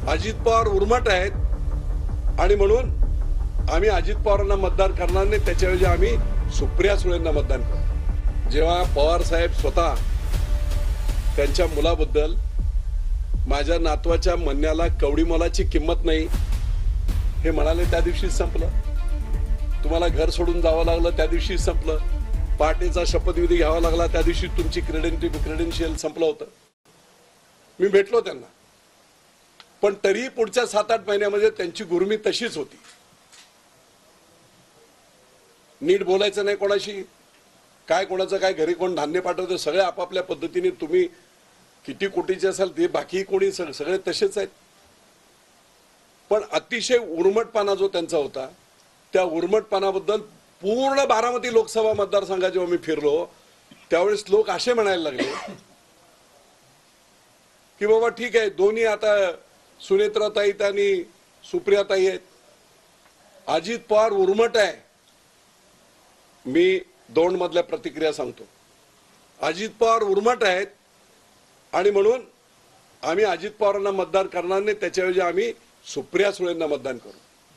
अजित पवार उर्मट आहेत आणि म्हणून आम्ही अजित पवारांना मतदान करणार नाही, त्याच्याऐवजी आम्ही सुप्रिया सुळेंना मतदान करू। जेव्हा पवार साहेब स्वतः त्यांच्या मुलाबद्दल माझ्या नातवाच्या म्हणण्याला कवडी मोलाची किंमत नाही हे म्हणाले, त्या दिवशीच संपलं। तुम्हाला घर सोडून जावं लागलं त्या दिवशीच संपलं। पहाटेचा शपथविधी घ्यावा लागला त्या दिवशी तुमची क्रेडेन्शियल संपलं होतं। मी भेटलो त्यांना, पण तरीही पुढच्या 7-8 महिन्यामध्ये त्यांची गुरमी तशीच होती। नीट बोलायचं नाही कोणाशी, काय कोणाचं काय घरी कोण धान्य पाठवतं, सगळे आपापल्या पद्धतीने, तुम्ही किती कोटीचे असाल ते बाकी कोणी सगळे तसेच आहेत। पण अतिशय उर्मटपणा जो त्यांचा होता, त्या उर्मटपणाबद्दल पूर्ण बारामती लोकसभा मतदारसंघात जेव्हा मी फिरलो त्यावेळेस लोक असे म्हणायला लागले की बाबा ठीक आहे, दोन्ही आता सुनेत्राताई आणि सुप्रियाताई आहेत, अजित पवार उर्मट आहे। मी दोन मधल्या प्रतिक्रिया सांगतो। अजित पवार उर्मट आहेत आणि म्हणून आम्ही अजित पवारांना मतदान करणार नाही, त्याच्याऐवजी आम्ही सुप्रिया सुळेंना मतदान करू।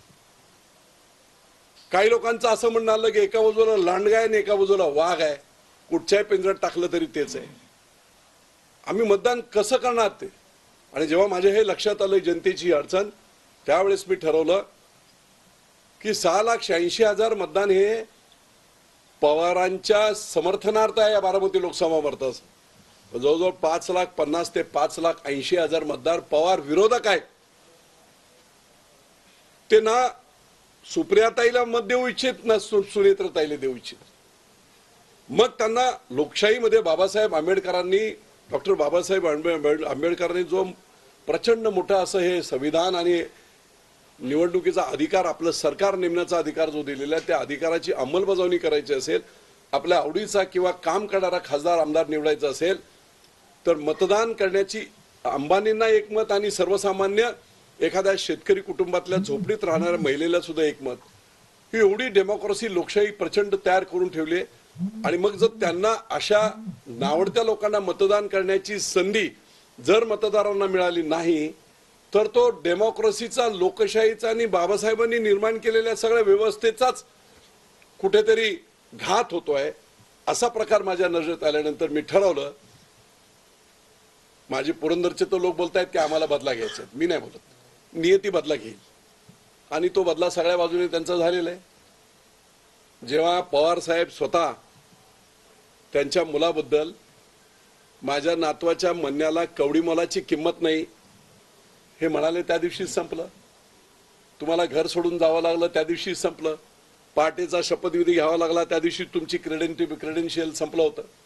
काही लोकांचं असं म्हणणं आलं की एका बाजूला लांडगा आहे आणि एका बाजूला वाघ आहे, कुठच्याही पिंजऱ्यात टाकलं तरी तेच आहे। आम्ही मतदान कसं करणार ते? आणि जेव्हा माझ्या हे लक्षात आलं जनतेची अडचण, त्यावेळेस मी ठरवलं की 6,86,000 मतदान हे पवारांच्या समर्थनार्थ आहे। या बारामती लोकसभा मतदारसंघ जवळजवळ 5,50,000 ते 5,80,000 मतदार पवार विरोधक आहेत। ते ना सुप्रियाताईला मत देऊ इच्छित ना सुनेत्रताईला देऊ इच्छित। मग त्यांना लोकशाहीमध्ये बाबासाहेब आंबेडकरांनी, डॉक्टर बाबासाहेब आंबेडकरांनी जो प्रचंड मोठा असं हे संविधान आणि निवडणुकीचा अधिकार, आपलं सरकार नेमण्याचा अधिकार जो दिलेला आहे, त्या अधिकाराची अंमलबजावणी करायची असेल, आपल्या आवडीचा किंवा काम करणारा खासदार आमदार निवडायचा असेल तर मतदान करण्याची अंबानींना एक मत आणि सर्वसामान्य एखाद्या शेतकरी कुटुंबातल्या झोपडीत राहणाऱ्या महिलेला सुद्धा एक मत, ही एवढी डेमोक्रेसी लोकशाही प्रचंड तयार करून ठेवली। आणि मग जर त्यांना अशा नावडत्या लोकांना मतदान करण्याची संधी जर मतदारांना मिळाली नाही तर तो डेमोक्रेसीचा, लोकशाहीचा आणि बाबासाहेबांनी निर्माण केलेल्या सगळ्या व्यवस्थेचाच कुठेतरी घात होतोय। असा प्रकार माझ्या नजरेत आल्यानंतर मी ठरवलं, माझे पुरंदरचे तो लोक बोलतायत की आम्हाला बदला घ्यायचा, मी नाही बोलत, नियती बदला घेईल आणि तो बदला सगळ्या बाजूने त्यांचा झालेला आहे। जेव्हा पवार साहेब स्वतः त्यांच्या मुलाबद्दल माझ्या नातवाच्या म्हणण्याला कवडी मोलाची किंमत नाही हे म्हणाले, त्या दिवशीच संपलं। तुम्हाला घर सोडून जावं लागलं त्या दिवशीच संपलं। पहाटेचा शपथविधी घ्यावा लागला त्या दिवशी तुमची क्रेडेन्शियल संपलं होतं।